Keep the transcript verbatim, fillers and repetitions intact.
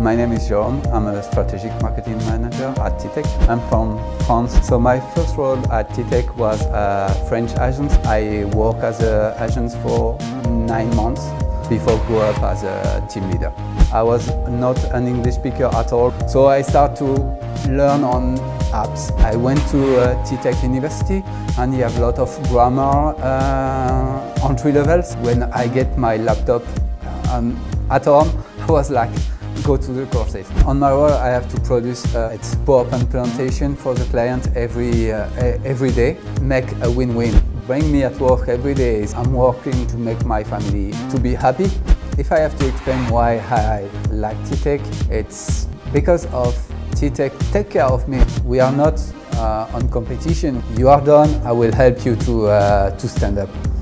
My name is Jérôme. I'm a strategic marketing manager at T-Tech. I'm from France. So my first role at T-Tech was a French agent. I worked as an agent for nine months before I grew up as a team leader. I was not an English speaker at all, so I started to learn on apps. I went to uh, T-Tech University, and you have a lot of grammar uh, entry levels. When I get my laptop um, at home, I was like, go to the courses. On my role, I have to produce uh, its PowerPoint presentation for the client every, uh, every day, make a win-win. Bring me at work every day. I'm working to make my family to be happy. If I have to explain why I like T-Tech, it's because of T-Tech take care of me. We are not uh, on competition. You are done, I will help you to, uh, to stand up.